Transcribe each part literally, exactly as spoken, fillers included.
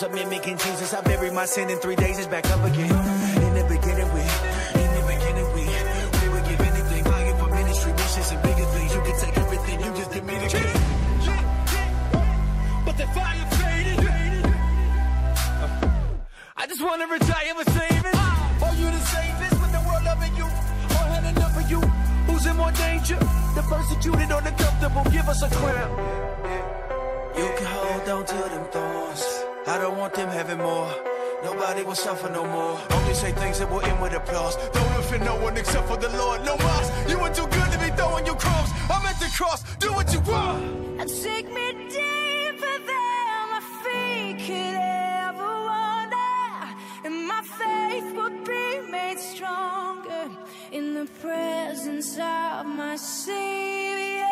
was a mimicking Jesus. I buried my sin in three days, it's back up again. In the beginning, we, in the beginning, we, we would give anything, fighting for ministry, missions, and bigger things. You can take everything, you just give me the key. But the fire faded. I just want to retire with savings. Are you the safest with the world loving you? Or had enough of you? Who's in more danger? The persecuted or the comfortable? Give us a crown. You can hold on to them thorns. I don't want them having more. Nobody will suffer no more. Only say things that will end with applause. Don't offend no one except for the Lord. No more. You were too good to be throwing your crumbs. I'm at the cross. Do what you want. And take me deeper than my feet could ever wander. And my faith will be made stronger in the presence of my Savior.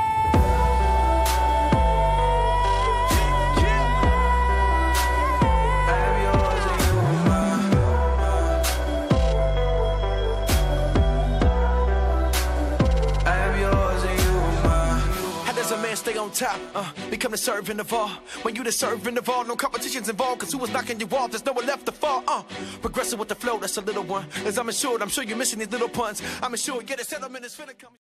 A man stay on top, uh, become the servant of all. When you the servant of all, no competitions involved, cause who was knocking you off, there's no one left to fall, uh, progressing with the flow, that's a little one. As I'm assured, I'm sure you're missing these little puns. I'm assured, yeah, the settlement is finna come.